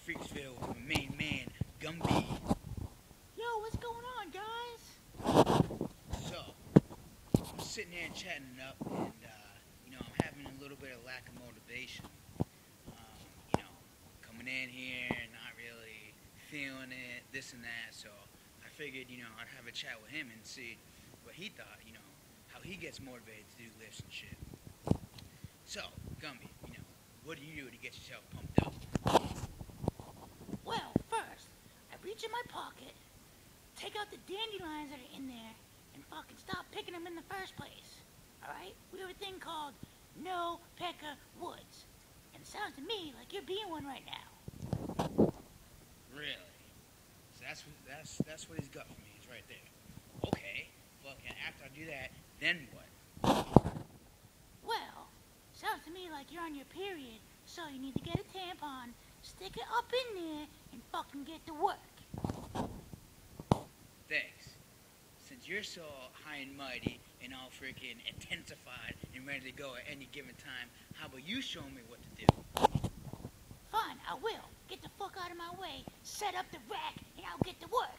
Freaksville with my main man, Gumby. Yo, what's going on, guys? So, I'm sitting there chatting it up, and, I'm having a little bit of lack of motivation. Coming in here and not really feeling it, this and that, so I figured, I'd have a chat with him and see what he thought, how he gets motivated to do lifts and shit. So, Gumby, what do you do to get yourself pumped up? Well, first, I reach in my pocket, take out the dandelions that are in there, and fucking stop picking them in the first place. Alright? We have a thing called No Pecker Woods. And it sounds to me like you're being one right now. Really? So that's what he's got for me. He's right there. Okay. Fucking after I do that, then what? Well, sounds to me like you're on your period, so you need to get a tampon, stick it up in there, and fucking get to work. Thanks. Since you're so high and mighty and all freaking intensified and ready to go at any given time, how about you show me what to do? Fine, I will. Get the fuck out of my way, set up the rack, and I'll get to work.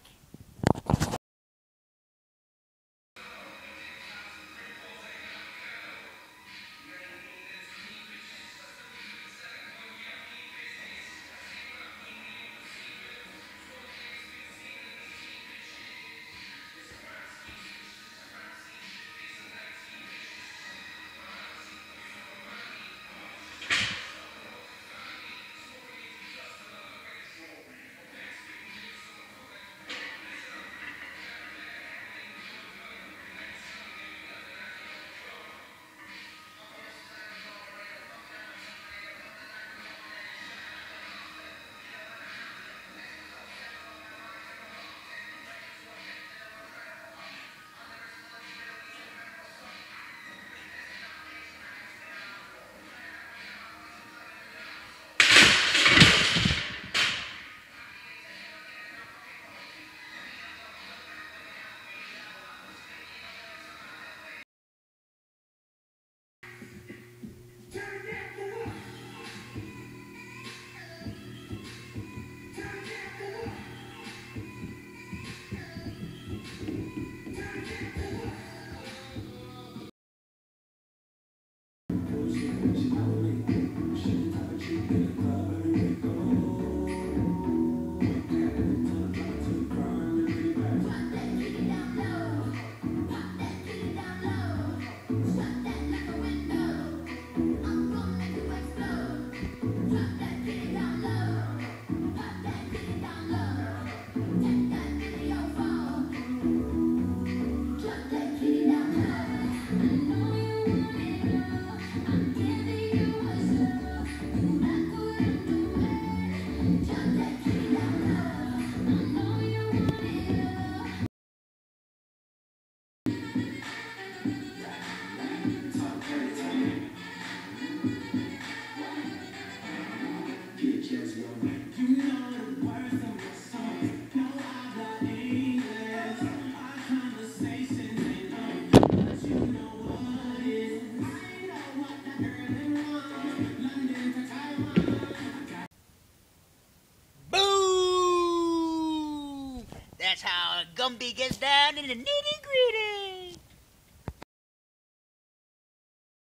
Boom! That's how Gumby gets down in the nitty-gritty.